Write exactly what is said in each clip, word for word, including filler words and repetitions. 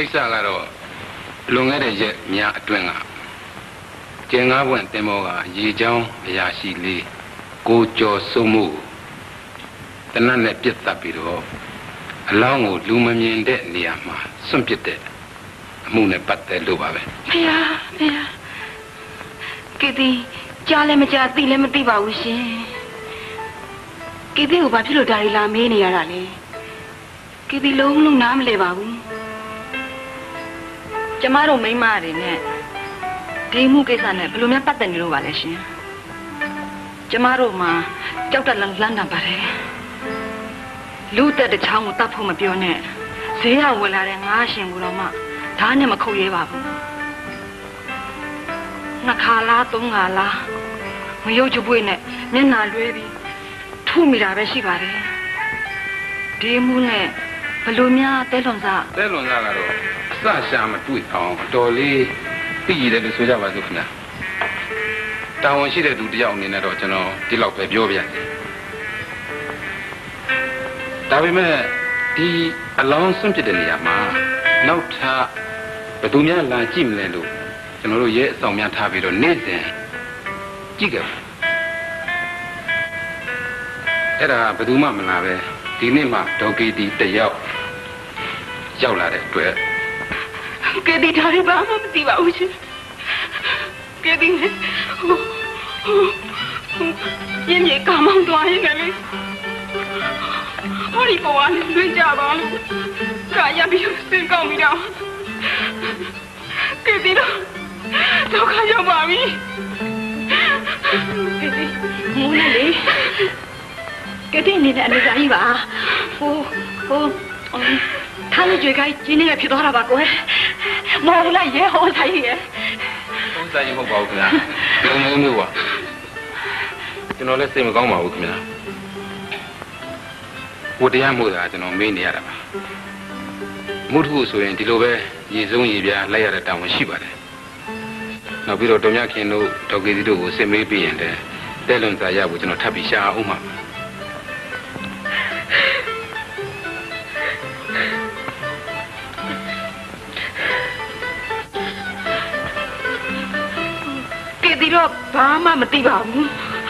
စ္စကတော့လွန်ခဲ့တဲ့ရက်ညအတွင်းကကျင်ငါးပွင့်တင်မောကရေချောင်းအရာရှိလေးကိုကျော်စုံမှုတနတ်နဲ့ပြစ်တက်ပြီးတော့အလောင်းကိုလူမမြင်တဲ့နေရာမှာစွန့်ပစ်တဲ့အမှုနဲ့ပတ်သက်လို့ပါပဲဖေဟာဖေဟာကီတီကြားလည်းမကြားသိလည်းမသိပါဘူးရှင်ကီတီကိုဘာဖြစ်လို့ဒါရီလာမေးနေရတာလဲကီတီလုံးလုံးနားမလဲပါဘူးကျမတို့မိန်းမတွေနဲ့ဒီမှုကိစ္စနဲ့ဘယ်လိုများပတ်သက်နေလို့ပါလဲရှင်ကျမတို့မှာကြောက်တလန့်လန့်တာပါတယ်လူတက်တဲ့ချောင်းကိုတတ်ဖို့မပြောနဲ့ဈေးကဝင်လာတဲ့ငါးရှင်ကိုတော့မှဓာတ်နဲ့မခုတ်ရဲပါဘူးနှစ်ခါလားသုံးခါလားမရုပ်ချပွေးနဲ့မျက်နှာလွှဲပြီးထုမိတာပဲရှိပါတယ်ဒီမှုနဲ့ဘယ်လိုများတဲလွန်စားတဲလွန်စားကတော့အစရှာမတွေ့အောင်အတော်လေးသိရတယ်လို့ဆိုကြပါစို့ခင်ဗျာတာဝန်ရှိတဲ့သူတယောက်အနေနဲ့တော့ကျွန်တော်ဒီလောက်ပဲပြောပြရတယ်ဒါပေမဲ့ဒီအလောင်းစွန့်ပစ်တဲ့နေရာမှာနောက်ထပ်ဘယ်သူများလာကြည့်မလဲလို့ကျွန်တော်တို့ရဲအဆောင်များထားပြီးတော့နေ့စဉ်ကြည့်ကြပါအဲ့ဒါဘယ်သူမှမလာပဲဒီနေ့မှဒေါ်ကီတီတယောက်ရောက်လာတဲ့အတွက်ကီတီဒါရီဘာမှမသိပါဘူးရှင်ကီတီနဲ့ပြင်းပြေကမောင်းသွားရင်လည်းဟောဒီပေါ်ကနေလွှင့်ကြပါလို့ကာရပြီးစင်ကောင်းပြီးတော့ကီတီတော့ဒုက္ခရောက်ပါပြီကီတီမူးလေကီတီနေတဲ့အမေကြီးပါဟိုဟိုထားလို့ကြွေခိုင်းကျင်းနေဖြစ်သွားတာပါကွယ်မော်လာရဲဟောဆိုင်ရဲဟောဆိုင်မဟုတ်ပါဘူးခင်ဗျာဒီလိုမျိုးပါကျွန်တော်လည်းစိတ်မကောင်းပါဘူးခင်ဗျာဝတ္တရားမှုတာကျွန်တော်မေးနေရတာပါမှုထုဆိုရင်ဒီလိုပဲရေစုံရေပြားလိုက်ရတဲ့တောင်းရှိပါတယ်နောက်ပြီးတော့တော်မြခင်တို့ဒေါက်ကီတီတို့ကိုစစ်မေးပြီးရင်တည်းတဲလွန်စာရဖို့ကျွန်တော်ထပ်ပြီးရှာအောင်ပါကီတီတော့ဘာမှမသိပါဘူး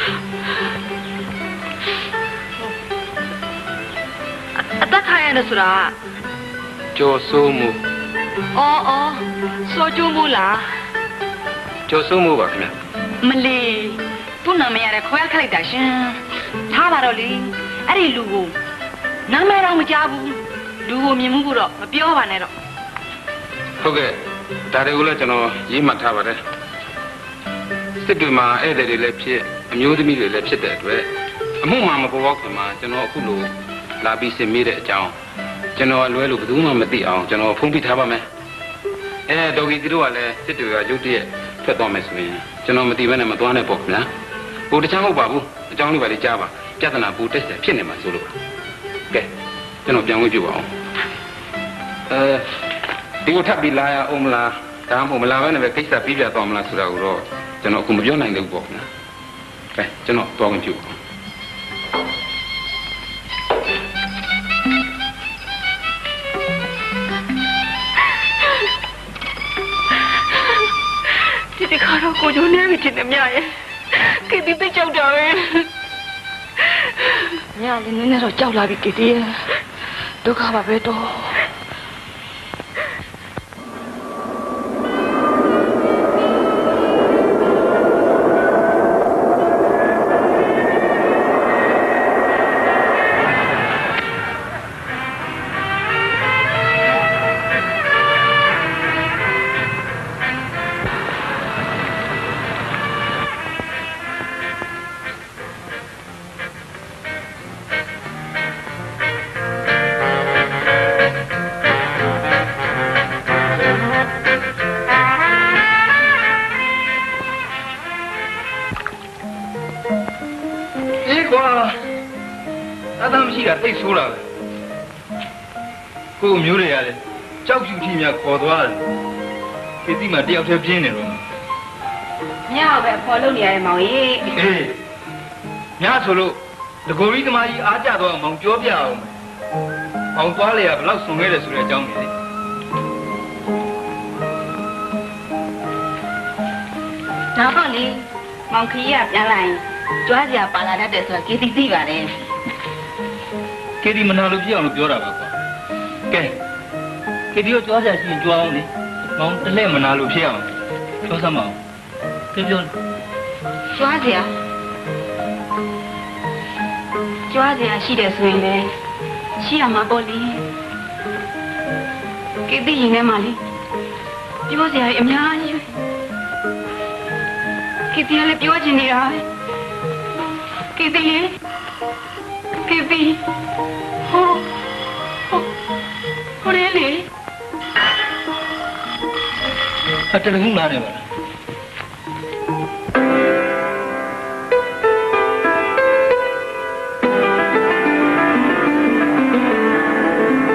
အသက်ခိုင်းရတယ်ဆိုတာကျော်စိုးမှုအော်အော်စိုးကျိုးမှုလားကျော်စိုးမှုပါခင်ဗျမလီသူ့နာမည်ရတယ်ခေါ်ရခလိုက်တာရှင်ထားပါတော့လေအဲ့ဒီလူကိုနာမည်တော့မကြားဘူးလူကိုမြင်မှုကတော့မပြောပါနဲ့တော့ဟုတ်ကဲ့ဒါတွေကိုလည်းကျွန်တော်ရေးမှတ်ထားပါတယ်စစ်တွေမှာဧည့်သည်တွေလည်းဖြစ်အမျိုးသမီးတွေလည်းဖြစ်တဲ့အတွက်အမှုမှမပေါ်ပေါက်ခင်မှာကျွန်တော်အခုလိုလာပြီးစစ်မေးတဲ့အကြောင်းကျွန်တော်အလွဲလို့ဘယ်သူမှမသိအောင်ကျွန်တော်ဖုံးပြထားပါမယ်အဲဒေါ်ကီတီတို့ကလည်းစစ်တွေကရုတ်တရက်ထွက်သွားမယ်ဆိုရင်ကျွန်တော်မသိဘဲနဲ့မသွားနဲ့ပေါ့ခင်ဗျာဟိုတခြားမဟုတ်ပါဘူးအကြောင်းလေးပါလေးကြားပါပြဿနာပူတက်တယ်ဖြစ်နေမှာဆိုလို့ပါကဲကျွန်တော်ပြန်ဝင်ပြပါအောင်အဲဒီကိုထပ်ပြီးလာရအောင်မလားဒါမှမဟုတ်မလာဘဲနဲ့ပဲကိစ္စပြီးပြသွားမလားဆိုတာကိုတော့ကျွန်တော်အခုမပြောနိုင်သေးဘူးပေါ့ခင်ဗျာကဲကျွန်တော်သွားဝင်ပြပါဒီခါတော့ကိုကျိုးနေပြီတင်နေမြရဲ့ကီတီသိကြောက်တာပဲညလည်းနည်းနည်းတော့ကြောက်လာပြီကီတီရဲ့ဒုက္ခပါပဲတော့သိဆိုးလာပဲကိုမျိုးတွေရတယ်ကြောက်ဖြူထီများခေါ်သွားတယ်ကီတီမှာတယောက်တည်းပြင်းနေတော့ညောက်ပဲခေါ်လို့နေရတယ်မောင်ကြီးအေးညဆိုလို့တကိုယ်ကြီးသမားကြီးအားကြတော့မောင်ပြောပြအောင်မောင်သွားလေရဘလောက်ဆွန်ခဲ့တယ်ဆိုတဲ့အကြောင်းကြီးလေဒါပေါ့လေမောင်ခကြီးကပြန်လာရင်ကြွားစရာပါလာတတ်တယ်ဆိုတော့ကေတီသိပါတယ်ကေဒီမနာလို့ပြအောင်လို့ပြောတာပါကွာကဲကေဒီကိုကြွားစရာရှိရင်ကြွားအောင်လေမောင်တလဲမနာလို့ဖြစ်အောင်ပြောစမ်းမအောင်ပြောပြောကြွားစရာကြွားစရာရှိတယ်ဆိုရင်လည်းရှိရမှာပေါ့လေကေတီရင်ထဲမှာလေပြောစရာအများကြီးပဲကေတီကလည်းပြောချင်နေတာပဲကေတီရေကေတီဟိုဟိုလေလေအတရခုလာနေပါလား